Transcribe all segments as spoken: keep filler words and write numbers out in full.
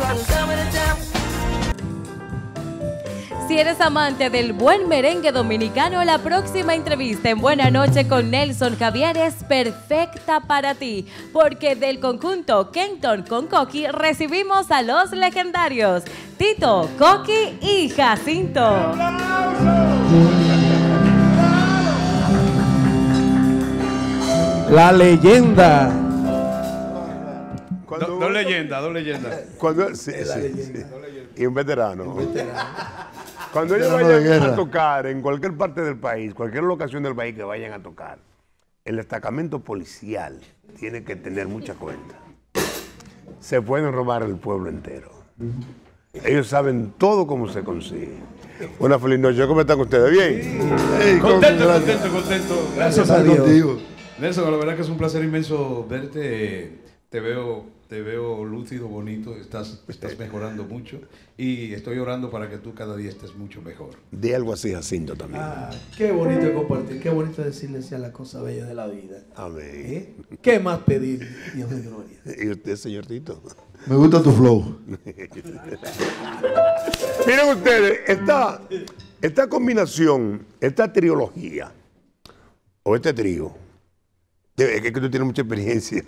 Si eres amante del buen merengue dominicano, la próxima entrevista en Buena Noche con Nelson Javier es perfecta para ti, porque del conjunto Kenton con Coqui recibimos a los legendarios Tito, Coqui y Jacinto. La leyenda. Cuando, do, dos leyendas, dos leyendas. Cuando, sí, sí, sí. Y un veterano. Un veterano. Cuando ellos veterano vayan a tocar en cualquier parte del país, cualquier locación del país que vayan a tocar, el destacamento policial tiene que tener mucha cuenta. Se pueden robar el pueblo entero. Ellos saben todo cómo se consigue. Una feliz noche. ¿Cómo están ustedes? ¿Bien? Hey, contento, contento, contento. Gracias a Dios. Contigo. Nelson, la verdad que es un placer inmenso verte. Te veo, te veo lúcido, bonito. Estás, estás mejorando mucho. Y estoy orando para que tú cada día estés mucho mejor. Di algo así, Jacinto, también. Ah, qué bonito compartir, qué bonito decirle a la cosa bella de la vida. Amén. ¿Eh? ¿Qué más pedir, Dios de gloria? ¿Y usted, señor Tito? Me gusta tu flow. Miren ustedes, esta, esta combinación, esta triología, o este trío, es que tú tienes mucha experiencia.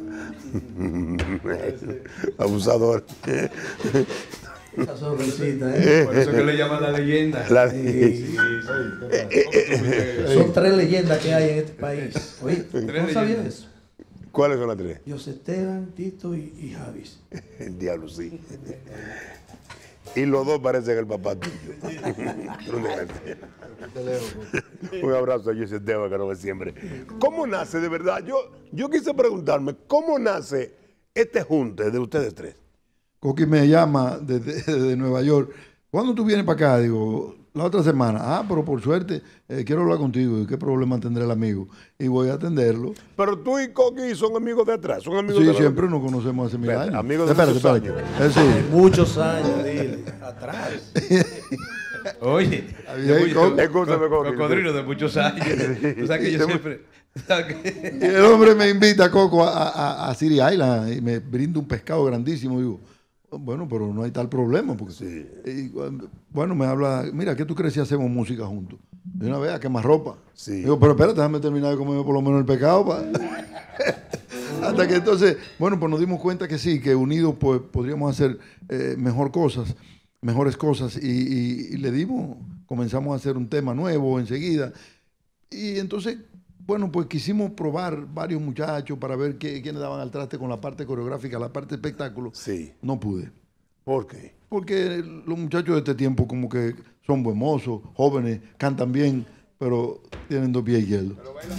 Abusador. Esa sonrisita, ¿eh? Por eso que le llaman la leyenda. La- Sí, sí, sí. Son tres leyendas que hay en este país. Oye, ¿no leyendas. sabías eso? ¿Cuáles son las tres? José Esteban, Tito y, y Javis. El diablo, sí. Y los dos parecen el papá tuyo. Un desgraciado. Un abrazo a José Esteban, que no ve siempre. ¿Cómo nace, de verdad? Yo, yo quise preguntarme, ¿cómo nace este junte de ustedes tres? Coqui me llama desde, desde Nueva York. ¿Cuándo tú vienes para acá? Digo, la otra semana. Ah, pero por suerte, eh, quiero hablar contigo. ¿Y qué problema tendrá el amigo? Y voy a atenderlo. Pero tú y Coqui son amigos de atrás, son amigos Sí, de la- siempre nos conocemos hace mil Espérate, años. amigos de espérate, muchos espérate. Eh, sí. Muchos años, dile, atrás. Oye, Había de ahí mucho- con- Escúchame, co- Coqui. cocodrilo de muchos años. O sea que yo siempre. o sea que- Y el hombre me invita, Coco, a, a, a City Island y me brinda un pescado grandísimo. Digo, bueno, pero no hay tal problema. Porque, Sí. y cuando- bueno, me habla, mira, ¿qué tú crees si hacemos música juntos? De una vez a quemar ropa. Sí. Digo, pero espérate, déjame terminar de comerme por lo menos el pescado. Pa. Hasta que entonces, bueno, pues nos dimos cuenta que sí, que unidos pues podríamos hacer eh, mejor cosas, mejores cosas. Y, y- y le dimos, comenzamos a hacer un tema nuevo enseguida. Y entonces, bueno, pues quisimos probar varios muchachos para ver qué, quiénes daban al traste con la parte coreográfica, la parte de espectáculo. Sí. No pude. ¿Por qué? Porque los muchachos de este tiempo como que son buen mozos, jóvenes, cantan bien, pero tienen dos pies izquierdos.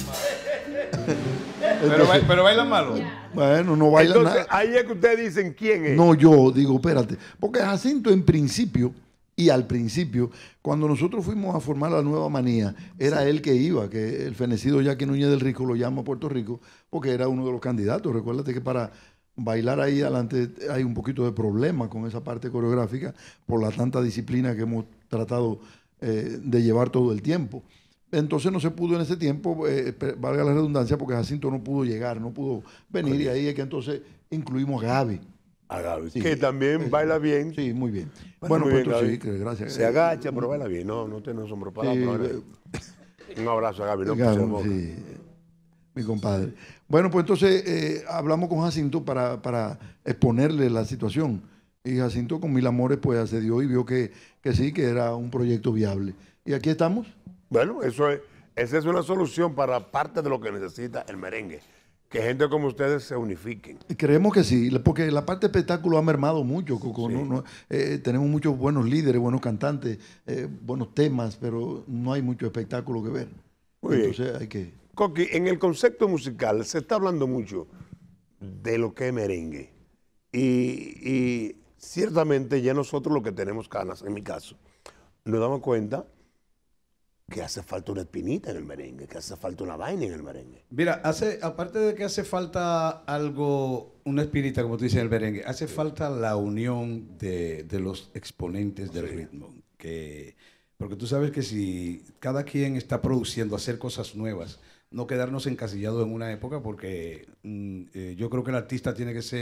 pero, ba- pero bailan malo. Bueno, no bailan Entonces, nada. ahí es que ustedes dicen quién es. No, yo digo, espérate. Porque Jacinto en principio, y al principio, cuando nosotros fuimos a formar la nueva manía, era él que iba, que el fenecido Jackie Núñez del Rico lo llama a Puerto Rico, porque era uno de los candidatos. Recuérdate que para bailar ahí adelante hay un poquito de problema con esa parte coreográfica por la tanta disciplina que hemos tratado eh, de llevar todo el tiempo. Entonces no se pudo en ese tiempo, eh, valga la redundancia, porque Jacinto no pudo llegar, no pudo venir, y ahí es que entonces incluimos a Gaby. A Gaby, Sí. que también baila bien. Sí, muy bien. Baila Bueno, muy pues bien, tú Gaby. sí, que gracias. Se agacha, pero baila bien. No, no tiene sombra para Sí, la palabra. Un abrazo a Gaby, no Gaby, puse boca. sí, mi compadre. Bueno, pues entonces eh, hablamos con Jacinto para, para exponerle la situación. Y Jacinto con mil amores pues accedió y vio que, que sí, que era un proyecto viable. Y aquí estamos. Bueno, eso es, esa es una solución para parte de lo que necesita el merengue. Que gente como ustedes se unifiquen. Y creemos que sí, porque la parte de espectáculo ha mermado mucho. Coco, Sí. ¿no? No, eh, tenemos muchos buenos líderes, buenos cantantes, eh, buenos temas, pero no hay mucho espectáculo que ver. Muy bien. Entonces hay que... Coqui, en el concepto musical se está hablando mucho de lo que es merengue. Y, y ciertamente ya nosotros lo que tenemos ganas, en mi caso, nos damos cuenta que hace falta una espinita en el merengue, que hace falta una vaina en el merengue. Mira, hace, aparte de que hace falta algo, una espinita, como tú dices en el merengue, hace falta la unión de, de los exponentes del ritmo. Que, porque tú sabes que si cada quien está produciendo, hacer cosas nuevas, no quedarnos encasillados en una época, porque mm, eh, yo creo que el artista tiene que ser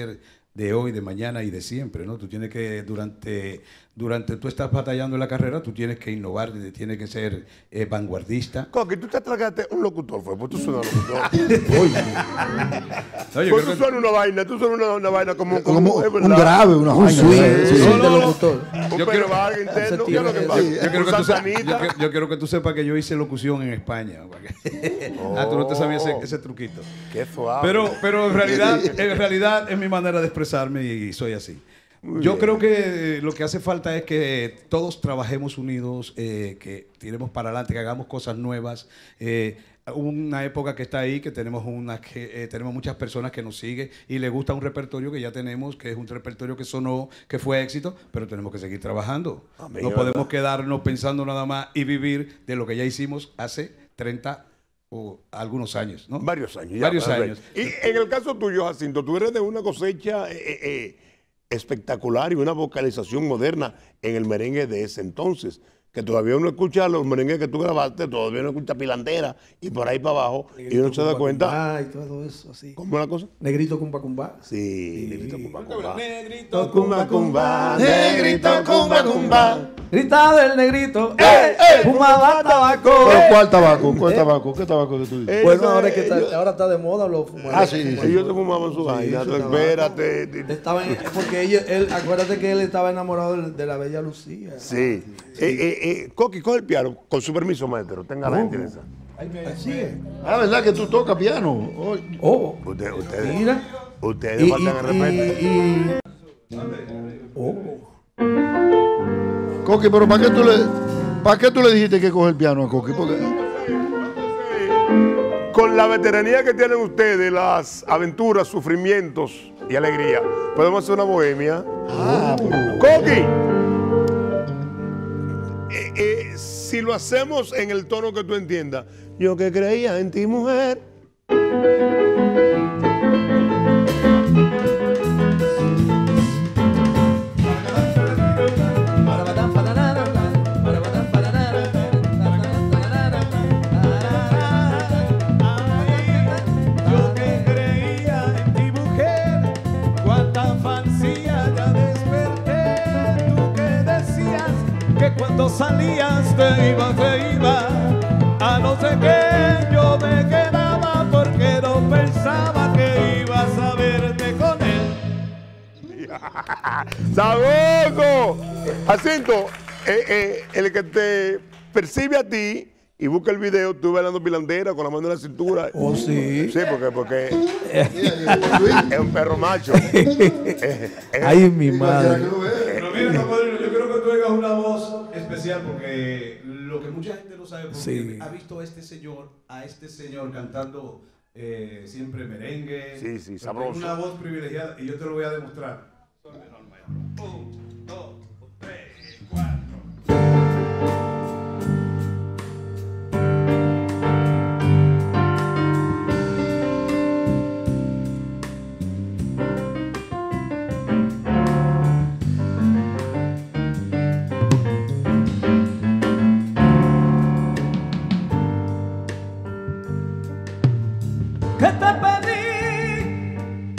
de hoy, de mañana y de siempre, ¿no? Tú tienes que, durante, durante tú estás batallando en la carrera, tú tienes que innovar, tienes que ser eh, vanguardista. Coqui, tú te tragaste un locutor, fue, pues tú suenas locutor. Oye. No, yo Pues creo tú que- suenas una vaina, tú suenas una, una vaina como, Como es un verdad. grave, una Un vaina. swing, Sí, un sí. swing No, de no, no. locutor. Un Yo Pedro quiero- Vargas interno, ¿qué es lo que Sí, pasa? sí, Yo quiero, que Un tú sepas, Santanita. yo, que- yo quiero que tú sepas que yo hice locución en España. Ah, tú no te sabías ese, ese truquito. Qué suave. Pero, pero en realidad, en realidad es mi manera de expresarme y soy así. Yo creo que lo que hace falta es que todos trabajemos unidos, eh, que tiremos para adelante, que hagamos cosas nuevas. Eh, una época que está ahí, que tenemos una que eh, tenemos muchas personas que nos siguen y les gusta un repertorio que ya tenemos, que es un repertorio que sonó, que fue éxito, pero tenemos que seguir trabajando. Amén, No ¿verdad? podemos quedarnos pensando nada más y vivir de lo que ya hicimos hace treinta o algunos años, ¿no? Varios años. ya, Varios perfecto. años. Y en el caso tuyo, Jacinto, tú eres de una cosecha eh, eh, espectacular y una vocalización moderna en el merengue de ese entonces. Que todavía uno escucha los merengues que tú grabaste, todavía uno escucha Pilandera y por ahí para abajo y uno se da cuenta. Ay, todo eso, así. ¿Cómo es la cosa? Negrito cumba cumba. Sí, negrito cumba cumba. Negrito, Cumba cumba, negrito cumba cumba. Gritaba el negrito, ¡eh! Fumaba tabaco. ¿Pero cuál tabaco? ¿Cuál tabaco? ¿Qué tabaco que tú dices? Eh, Bueno, Ellos, ahora, es que está, ellos- ahora está de moda los fumadores. Ah, sí, sí. Ellos se fumaban su vaina, su tú tabaco. espérate. Estaba en- porque ella- él, acuérdate que él estaba enamorado de, de la bella Lucía. Sí. Eh, eh, eh, Coqui, coge el piano, con su permiso, maestro. Tenga la gentileza. Así es. Ah, ¿verdad que tú tocas piano? Oh, Oh, Usted- ustedes, mira. ustedes Y, faltan el respeto. y, y- oh. Coqui, pero ¿para qué tú le, para qué tú le dijiste que coge el piano a Coqui? Porque Con la veteranía que tienen ustedes, las aventuras, sufrimientos y alegría, podemos hacer una bohemia. Ah, pero- Coqui, eh, eh, si lo hacemos en el tono que tú entiendas, yo que creía en ti, mujer. Yo que creía en ti, mujer, cuánta fantasía ya desperté. Tú que decías que cuando salías te iba, te iba. A no sé qué yo me quedaba porque no pensaba que ibas a verte con él. ¡Sabroso! Jacinto, eh, eh, el que te percibe a ti y busca el video, tú bailando pilandera con la mano en la cintura. Oh, sí. Sí, porque, porque es un perro macho. Eh, eh, Ay, mi madre. Pero mira, Cocodrilo, yo quiero que tú oigas una voz especial porque lo que mucha gente no sabe, porque Sí. ha visto a este señor, a este señor cantando eh, siempre merengue. Sí, sí, pero sabroso. tiene una voz privilegiada y yo te lo voy a demostrar. Un, dos, tres, cuatro. Que te pedí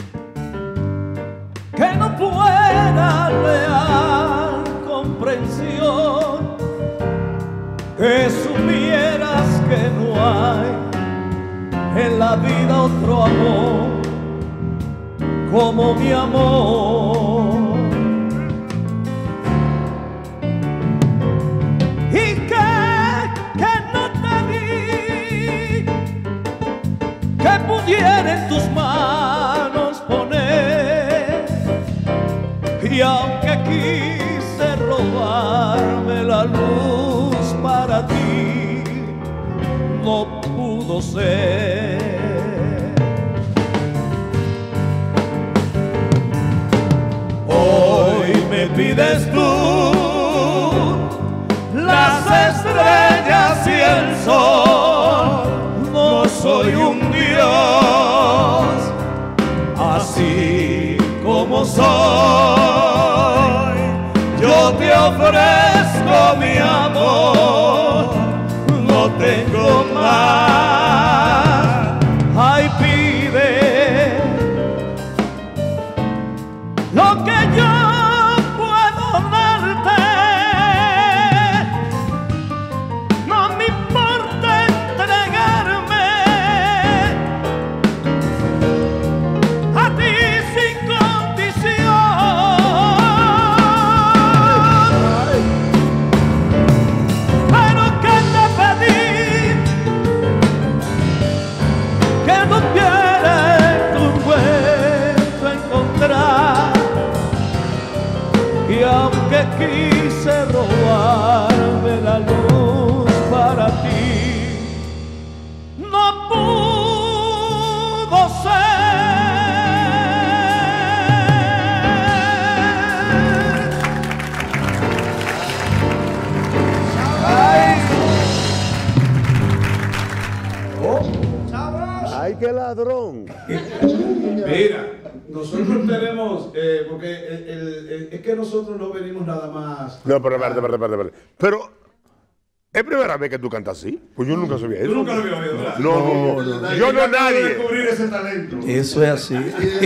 que no fuera real comprensión, que supieras que no hay en la vida otro amor como mi amor. Y que, que no te vi, que pudiera en tus manos poner. Y aunque quise robarme la luz para ti, no pudo ser. Hoy me pides tú las estrellas y el sol. No soy un dios, así como soy. Yo te ofrezco mi amor, no tengo más. Ay, pide ¡Ay, qué ladrón! Mira, nosotros tenemos, eh, porque el, el, el, es que nosotros no venimos nada más. No, pero espérate, espérate, espérate, espérate. Pero, ¿es primera vez que tú cantas así? Pues yo nunca sabía eso. Tú nunca lo habías oído, ¿verdad? No, no, no. no. Yo no nadie. Descubrir ese talento. Eso es así.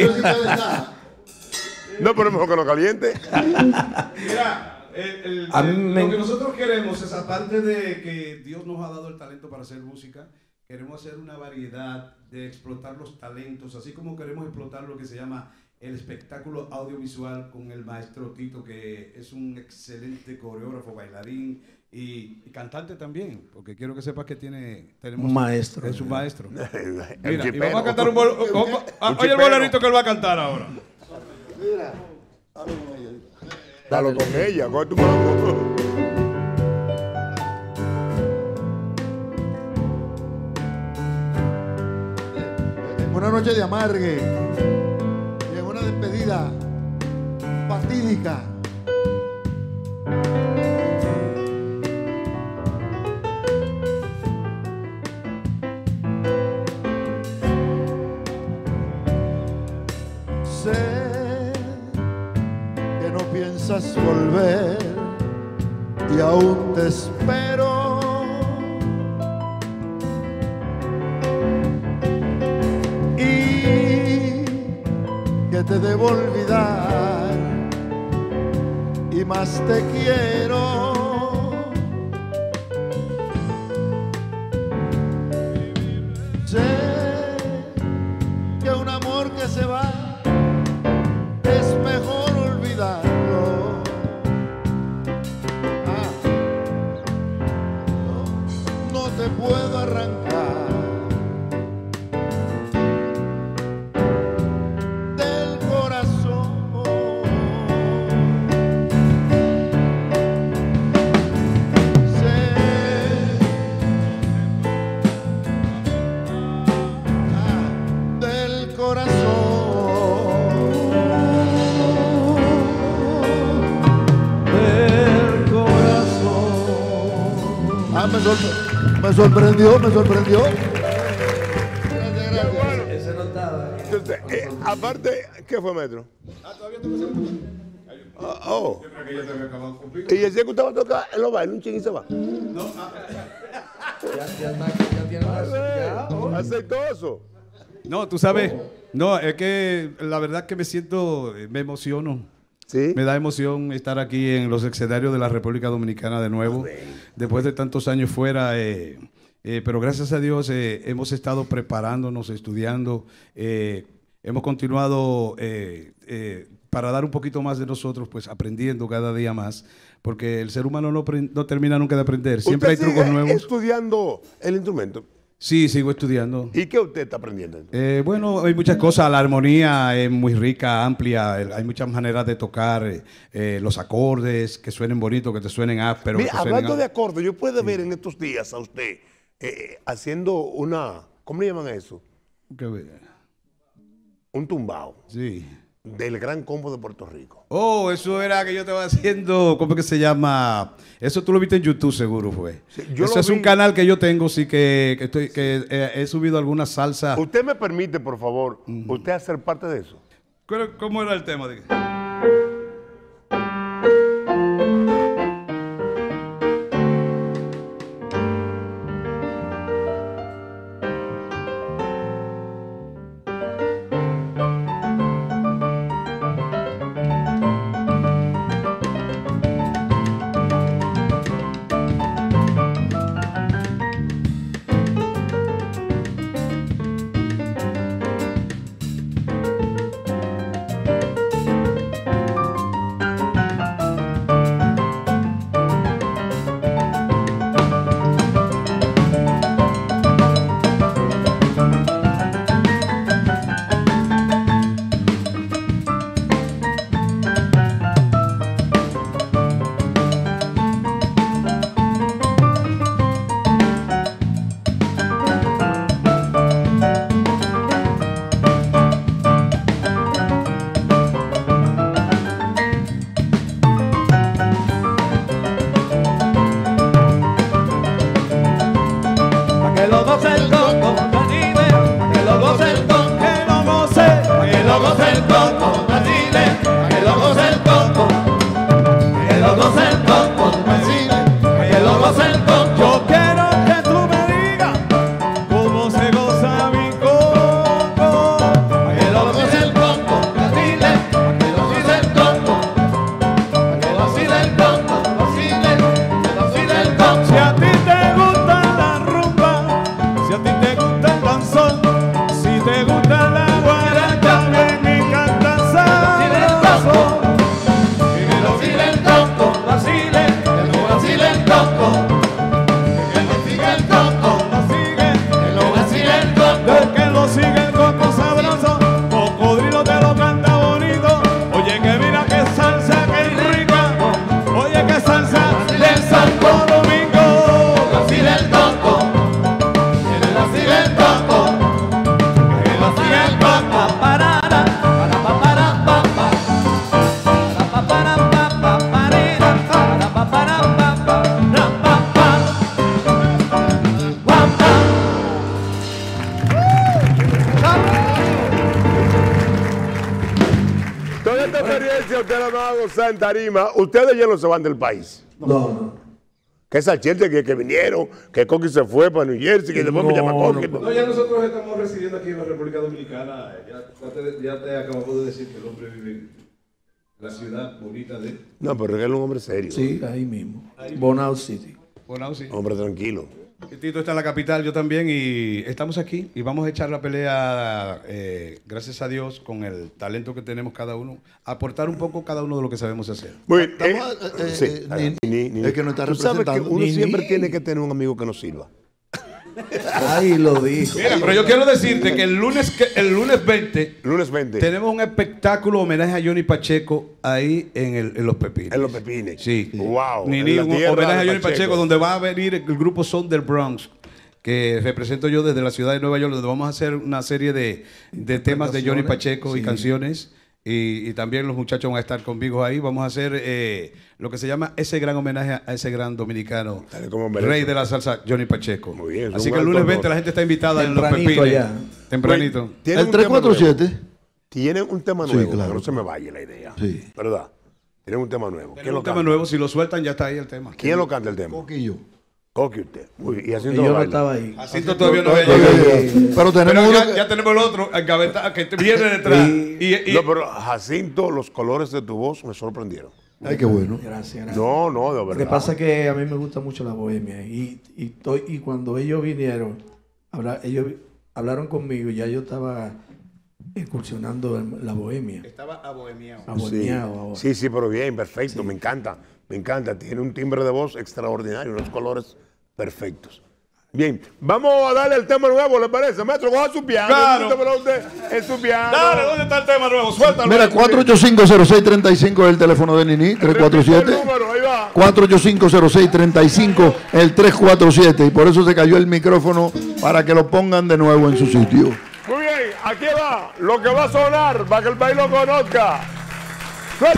No, pero mejor que no caliente. Mira, el, el, A mí el, me- lo que nosotros queremos es, aparte de que Dios nos ha dado el talento para hacer música, queremos hacer una variedad de explotar los talentos, así como queremos explotar lo que se llama el espectáculo audiovisual con el maestro Tito, que es un excelente coreógrafo, bailarín y, y cantante también, porque quiero que sepas que tiene tenemos Un maestro. es un maestro. El Mira, y chipero. vamos a cantar un bol, vamos a- Un oye el chipero. bolerito que él va a cantar ahora. Dalo con ella, con tu mano. En una noche de amargue, y en una despedida fatídica, sé que no piensas volver y aún te espero. Y que te debo olvidar y más te quiero. Sé que un amor que se va es mejor olvidarlo. Ah, no, no te puedo arrancar del corazón. Sé, ah, del corazón. El corazón. Ah, me, sorpre- me sorprendió, me sorprendió. Gracias, gracias. Ese no estaba. Entonces, eh, aparte, ¿qué fue, maestro? Ah, oh. Y decía que usted va a tocar en los bailes, un ching y se va. Ya, ya está, ya tiene la- ya, oh. Aceitoso. No, tú sabes, no, es que la verdad que me siento, me emociono. Sí. Me da emoción estar aquí en los escenarios de la República Dominicana de nuevo, después de tantos años fuera, eh, eh, pero gracias a Dios eh, hemos estado preparándonos, estudiando, eh, hemos continuado eh, eh, para dar un poquito más de nosotros, pues aprendiendo cada día más, porque el ser humano no, pre- no termina nunca de aprender, siempre hay ¿Usted trucos sigue nuevos. estudiando el instrumento? Sí, sigo estudiando. ¿Y qué usted está aprendiendo? Eh, bueno, hay muchas cosas. La armonía es muy rica, amplia. eh, Hay muchas maneras de tocar eh, eh, los acordes, que suenen bonitos, que te suenen ásperos. Mira, que suenen hablando á- de acordes, yo puedo ver en estos días a usted eh, haciendo una, ¿cómo le llaman a eso? Qué be- Un tumbao Sí. del Gran Combo de Puerto Rico. Oh, eso era que yo estaba haciendo, ¿cómo es que se llama? Eso tú lo viste en YouTube seguro fue. Sí, yo Eso lo es un vi. canal que yo tengo, sí, que, que, estoy, que eh, he subido algunas salsas. ¿Usted me permite, por favor, usted hacer parte de eso? ¿Cómo era el tema? Diga? Pa' que lo goce el coco, Caribe, pa' que lo gozar en tarima, ustedes ya no se van del país. No, no. Que esa gente que, que vinieron, que Coqui se fue para New Jersey, que después No, me llama Coqui. no, No, ya nosotros estamos residiendo aquí en la República Dominicana. Ya, ya, te, ya te acabamos de decir que el hombre vive en la ciudad bonita de No, pero él es un hombre serio. Sí, ahí mismo. Bonao City. Bonao, sí. Hombre tranquilo. Tito está en la capital, yo también, y estamos aquí y vamos a echar la pelea, eh, gracias a Dios, con el talento que tenemos cada uno, aportar un poco cada uno de lo que sabemos hacer. Muy bien. Estamos, eh, eh, sí, eh, adelante. ni- Ni- ni- el que nos está Tú sabes que representando. uno Ni- siempre ni- tiene que tener un amigo que nos sirva. Ahí lo dijo. Mira, pero yo quiero decirte que el lunes, que el lunes veinte Lunes veinte. tenemos un espectáculo homenaje a Johnny Pacheco ahí en, el, en Los Pepines. En Los Pepines. Sí. Wow. Ni, en ni la un tierra homenaje a de Johnny Pacheco. donde va a venir el grupo Son del Bronx, que represento yo desde la ciudad de Nueva York, donde vamos a hacer una serie de, de temas de Johnny Pacheco y Sí. canciones. Y, y también los muchachos van a estar conmigo ahí. Vamos a hacer eh, lo que se llama ese gran homenaje a ese gran dominicano, Dale, como merece. rey de la salsa, Johnny Pacheco. Muy bien, es Así un que el alto lunes honor. veinte la gente está invitada en Los Tempranito Pepines. allá. Tempranito. Tienen El un tres tema cuatro nuevo. siete. Tienen un tema Sí, nuevo, claro. que no se me vaya la idea. Sí. ¿Verdad? Tienen un tema nuevo. ¿Quién Tiene lo un tema canta? nuevo, si lo sueltan ya está ahí el tema. ¿Quién lo canta el tema? Coquillo. Coqui usted. Muy bien. Y así Y no yo no baila. estaba ahí. Jacinto todavía no Oye, había oye, llegado. oye, Pero tenemos Pero uno ya, que- ya tenemos el otro, el gaveta, que te viene detrás. Y- Y, y- No, pero Jacinto, los colores de tu voz me sorprendieron. Ay, qué bueno. Gracias, gracias. No, no, de Lo que verdad. pasa es que a mí me gusta mucho la bohemia y, y, estoy- y cuando ellos vinieron, habla- ellos hablaron conmigo y ya yo estaba incursionando en la bohemia. estaba abohemiado. A Sí. bohemiado ahora. sí, sí, pero bien, perfecto. Me encanta, me encanta. Tiene un timbre de voz extraordinario, unos colores perfectos. Bien, vamos a darle el tema nuevo, ¿le parece? Maestro, coja su piano. Claro. Dígamelo usted, es su piano. Dale, ¿dónde está el tema nuevo? Suéltalo. Mira, cuatro ocho cinco cero seis tres cinco es el teléfono de Nini, tres cuatro Repite el siete. número, ahí va. cuatro ocho cinco cero seis tres cinco, el tres cuatro siete. Y por eso se cayó el micrófono para que lo pongan de nuevo en su sitio. Muy bien, aquí va lo que va a sonar para que el país lo conozca. Suelta.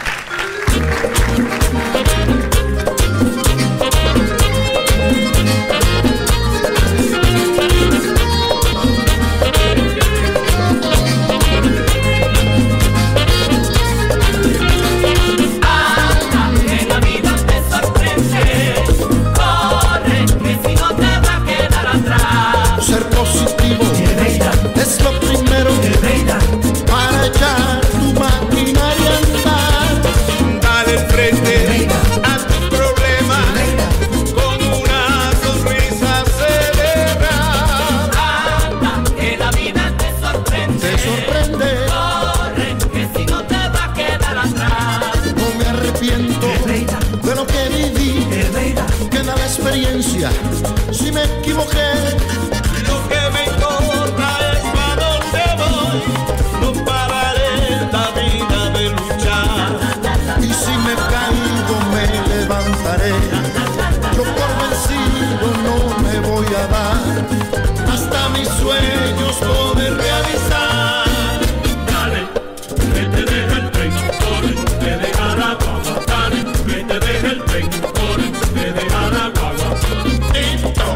Que la vida te sorprende, corre, que si no te va a quedar atrás. Ser positivo es lo primero para echar tu maquinaria a andar. Dale el frente a tus problemas con una sonrisa celebrar. Anda, que la vida te sorprende, Te sorprende, corre, que si no te va a quedar atrás. no me arrepiento de lo que viví. Queda la experiencia, si me equivoqué. Lo que me importa es para dónde voy. No pararé la vida de luchar. Y si me caigo me levantaré. Yo por vencido no me voy a dar, hasta mis sueños poder realizar. Dale, que te deje el tren, corre, que deja la guagua. Dale, que te deje el tren, corre, que deja la guagua. Listo.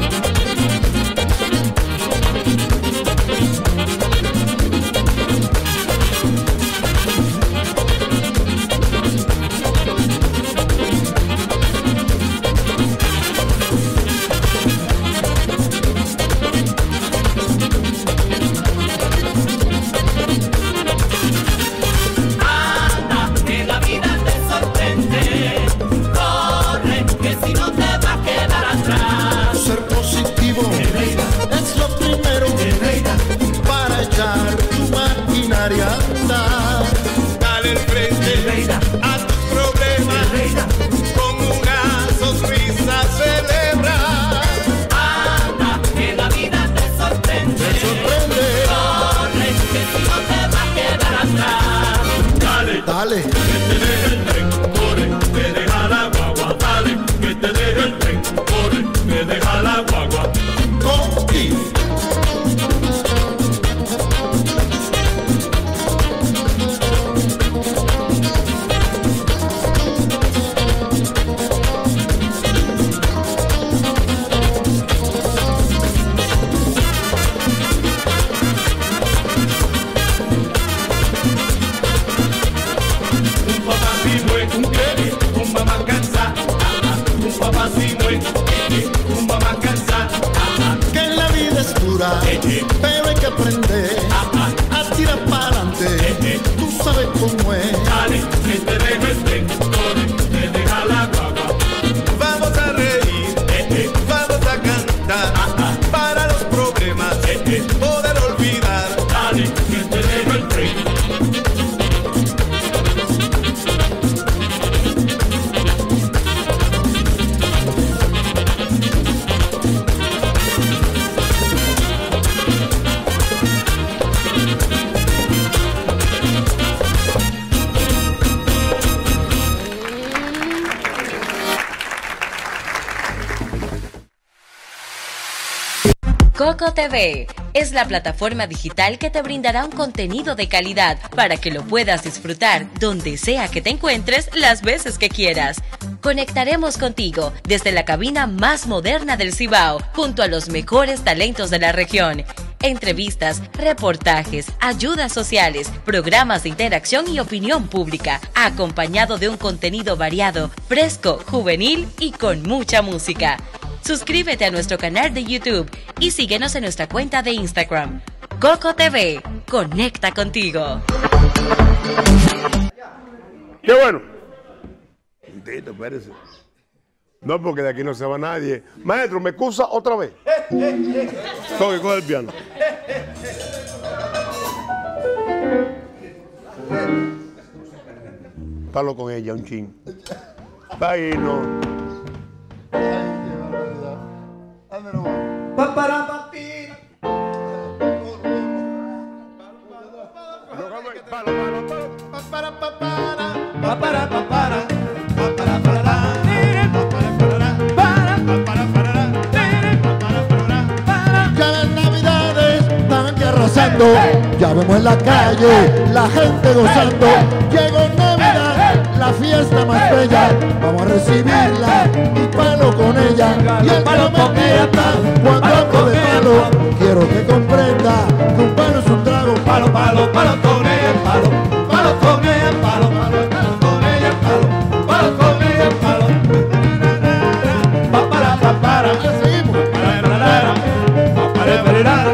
Anda, que la vida te sorprende, corre, que si no te va a quedar atrás. Ser positivo es lo primero para echar tu maquinaria a andar. Dale el frente a tus problemas con una sonrisa celebrar. Anda, que la vida te sorprende, Te sorprende, corre, que si no te va a quedar atrás. Dale, dale, que te deje el tren, corre, que deja la guagua. Dale, que te deje el tren, corre, que deja la guagua. Coqui. dura, pero hay que aprender a tirar para adelante. Tú sabes cómo es. Dale, que te dejo el tren, corre, te deja la guagua. Vamos a reír, vamos a cantar, para los problemas poder olvidar. Dale, que te dejo el tren. Coco T V es la plataforma digital que te brindará un contenido de calidad para que lo puedas disfrutar donde sea que te encuentres las veces que quieras. Conectaremos contigo desde la cabina más moderna del Cibao junto a los mejores talentos de la región. Entrevistas, reportajes, ayudas sociales, programas de interacción y opinión pública, acompañado de un contenido variado, fresco, juvenil y con mucha música. Suscríbete a nuestro canal de YouTube y síguenos en nuestra cuenta de Instagram. Coco T V, conecta contigo. Qué bueno. Tito, espérese. No, porque de aquí no se va nadie. Maestro, ¿me excusa otra vez? Toque, coge el piano. Palo con ella, un chin. Va ahí, no. Ya las navidades están aquí arrasando, ya vemos en la calle la gente gozando. Llegó Navidad, la fiesta más bella, vamos a recibirla y palo con ella. Y el que no me entienda cuando hablo de palo, quiero que comprenda que un palo es un trago. Palo, palo, palo con ella, palo, palo con ella, palo, palo, palo con ella, palo, palo con ella, palo. Pa para pa para, Seguimos. para para para para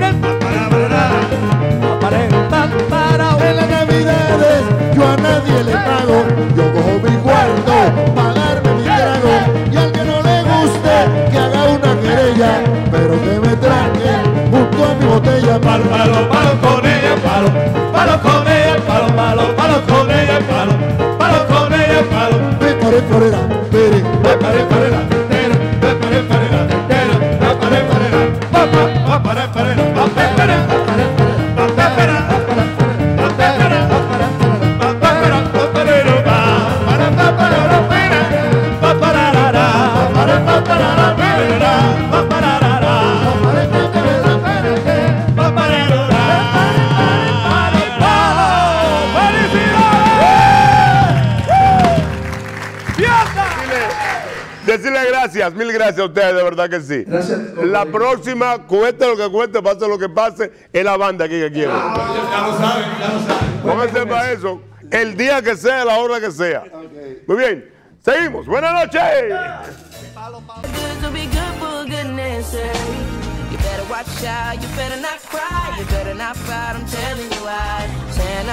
En las navidades yo a nadie le pago, yo cojo mi cuarto, pagarme mi trago. Y al que no le guste, que haga una querella, pero que me traje junto a mi botella. palo, palo, palo con ella, palo, palo con ella, palo, palo, palo con ella, palo, palo con ella, palo. Ve pare parera, pere, Pa para para, tera, pa para para, tera, pa para para, pa pa pa para para, pa para para, pa para para. Decirle gracias, mil gracias a ustedes, de verdad que sí. Gracias. La próxima, cueste lo que cueste, pase lo que pase, es la banda aquí que quiero. Ya lo saben, ya lo saben. Pónganse para eso, el día que sea, la hora que sea. Muy bien, seguimos. Buenas noches. Good to be good for goodness sake. You better watch out, you better not cry, you better not fight, I'm telling you why. Saying